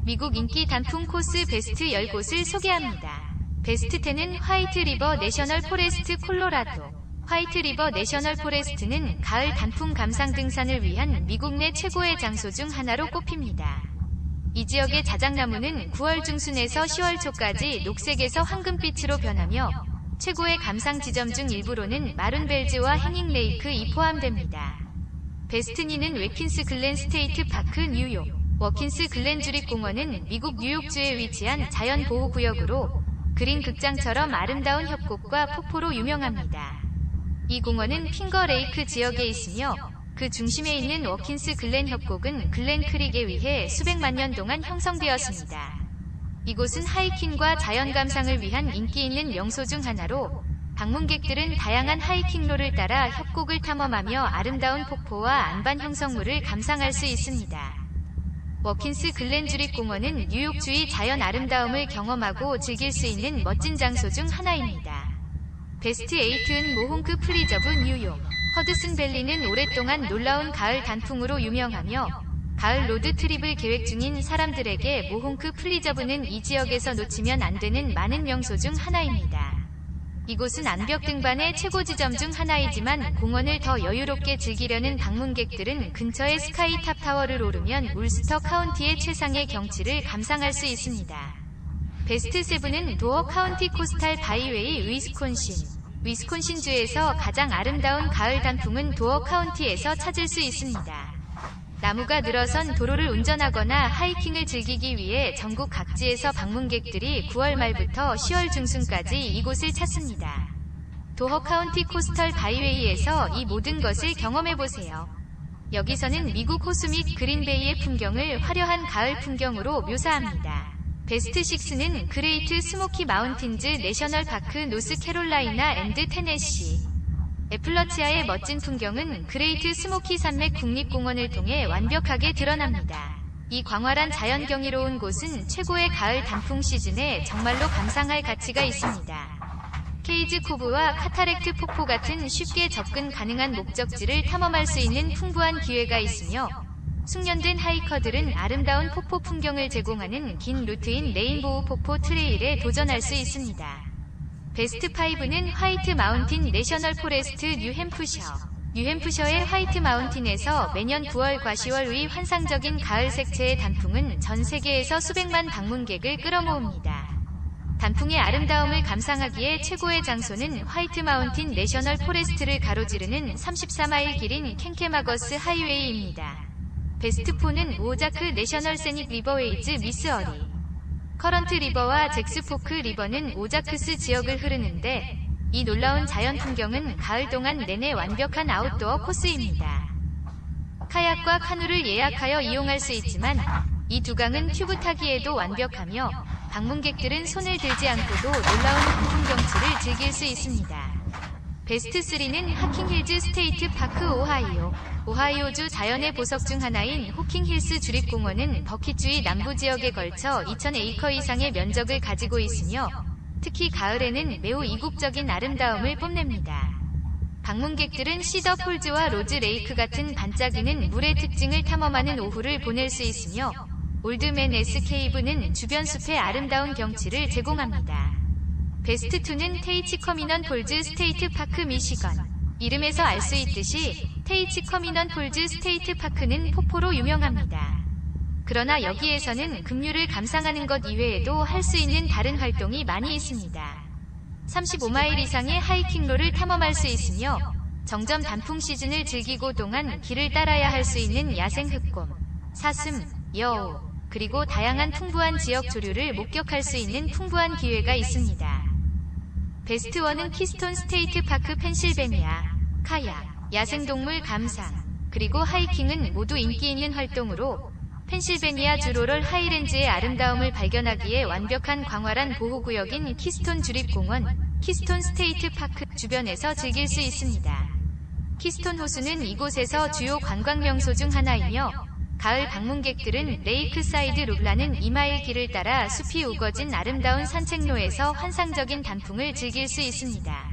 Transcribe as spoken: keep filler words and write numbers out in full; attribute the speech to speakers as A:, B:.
A: 미국 인기 단풍 코스 베스트 십 곳을 소개합니다. 베스트 텐은 화이트 리버 내셔널 포레스트 콜로라도. 화이트 리버 내셔널 포레스트는 가을 단풍 감상 등산을 위한 미국 내 최고의 장소 중 하나로 꼽힙니다. 이 지역의 자작나무는 구월 중순에서 시월 초까지 녹색에서 황금빛으로 변하며 최고의 감상 지점 중 일부로는 마룬벨즈와 행잉 레이크이 포함됩니다. 베스트 니는 웨킨스 글렌 스테이트 파크 뉴욕. 워킨스 글렌 주립공원은 미국 뉴욕주에 위치한 자연보호구역으로 그린 극장처럼 아름다운 협곡과 폭포로 유명합니다. 이 공원은 핑거 레이크 지역에 있으며 그 중심에 있는 워킨스 글렌 협곡은 글렌 크릭에 의해 수백만 년 동안 형성되었습니다. 이곳은 하이킹과 자연 감상을 위한 인기 있는 명소 중 하나로 방문객들은 다양한 하이킹로를 따라 협곡을 탐험하며 아름다운 폭포와 안반 형성물을 감상할 수 있습니다. 워킨스 글렌 주립공원은 뉴욕주의 자연 아름다움을 경험하고 즐길 수 있는 멋진 장소 중 하나입니다. 베스트 에잇은 모홍크 프리저브 뉴욕. 허드슨 밸리는 오랫동안 놀라운 가을 단풍으로 유명하며 가을 로드 트립을 계획 중인 사람들에게 모홍크 프리저브는 이 지역에서 놓치면 안 되는 많은 명소 중 하나입니다. 이곳은 암벽 등반의 최고 지점 중 하나이지만 공원을 더 여유롭게 즐기려는 방문객들은 근처의 스카이탑 타워를 오르면 울스터 카운티의 최상의 경치를 감상할 수 있습니다. 베스트 칠은 도어 카운티 코스탈 바이웨이 위스콘신. 위스콘신주에서 가장 아름다운 가을 단풍은 도어 카운티에서 찾을 수 있습니다. 나무가 늘어선 도로를 운전하거나 하이킹을 즐기기 위해 전국 각지에서 방문객들이 구월 말부터 시월 중순까지 이곳을 찾습니다. 도어 카운티 코스털 바이웨이에서 이 모든 것을 경험해보세요. 여기서는 미국 호수 및 그린베이의 풍경을 화려한 가을 풍경으로 묘사합니다. 베스트 식스는 그레이트 스모키 마운틴즈 내셔널 파크 노스캐롤라이나 앤드 테네시. 애플러치아의 멋진 풍경은 그레이트 스모키 산맥 국립공원을 통해 완벽하게 드러납니다. 이 광활한 자연 경이로운 곳은 최고의 가을 단풍 시즌에 정말로 감상할 가치가 있습니다. 케이즈 코브와 카타렉트 폭포 같은 쉽게 접근 가능한 목적지를 탐험할 수 있는 풍부한 기회가 있으며 숙련된 하이커들은 아름다운 폭포 풍경을 제공하는 긴 루트인 레인보우 폭포 트레일에 도전할 수 있습니다. 베스트 오는 화이트 마운틴 내셔널 포레스트 뉴햄프셔. 뉴햄프셔의 화이트 마운틴에서 매년 구월과 시월의 환상적인 가을 색채의 단풍은 전 세계에서 수백만 방문객을 끌어모읍니다. 단풍의 아름다움을 감상하기에 최고의 장소는 화이트 마운틴 내셔널 포레스트를 가로지르는 삼십사 마일 길인 캔케마거스 하이웨이입니다. 베스트 사는 오자크 내셔널 세닉 리버웨이즈 미스어리. 커런트 리버와 잭스포크 리버는 오자크스 지역을 흐르는데 이 놀라운 자연 풍경은 가을 동안 내내 완벽한 아웃도어 코스입니다. 카약과 카누를 예약하여 이용할 수 있지만 이 두 강은 튜브 타기에도 완벽하며 방문객들은 손을 들지 않고도 놀라운 단풍 경치를 즐길 수 있습니다. 베스트 쓰리는 하킹힐즈 스테이트 파크 오하이오. 오하이오주 자연의 보석 중 하나인 호킹힐스 주립공원은 버킷주의 남부지역에 걸쳐 이천 에이커 이상의 면적을 가지고 있으며 특히 가을에는 매우 이국적인 아름다움을 뽐냅니다. 방문객들은 시더 폴즈와 로즈 레이크 같은 반짝이는 물의 특징을 탐험하는 오후를 보낼 수 있으며 올드맨 에스 케이브는 주변 숲의 아름다운 경치를 제공합니다. 베스트 이는 테이치 커미넌 폴즈 스테이트 파크 미시건. 이름에서 알 수 있듯이 테이치 커미넌 폴즈 스테이트 파크는 폭포로 유명합니다. 그러나 여기에서는 급류를 감상하는 것 이외에도 할 수 있는 다른 활동이 많이 있습니다. 삼십오 마일 이상의 하이킹로를 탐험할 수 있으며 정점 단풍 시즌을 즐기고 동안 길을 따라야 할 수 있는 야생 흑곰, 사슴, 여우, 그리고 다양한 풍부한 지역 조류를 목격할 수 있는 풍부한 기회가 있습니다. 베스트 원은 키스톤 스테이트 파크 펜실베니아. 카약, 야생동물 감상, 그리고 하이킹은 모두 인기 있는 활동으로 펜실베니아 주 로럴 하이랜즈의 아름다움을 발견하기에 완벽한 광활한 보호구역인 키스톤 주립공원, 키스톤 스테이트 파크 주변에서 즐길 수 있습니다. 키스톤 호수는 이곳에서 주요 관광 명소 중 하나이며 가을 방문객들은 레이크사이드 룩라는 이 마일 길을 따라 숲이 우거진 아름다운 산책로에서 환상적인 단풍을 즐길 수 있습니다.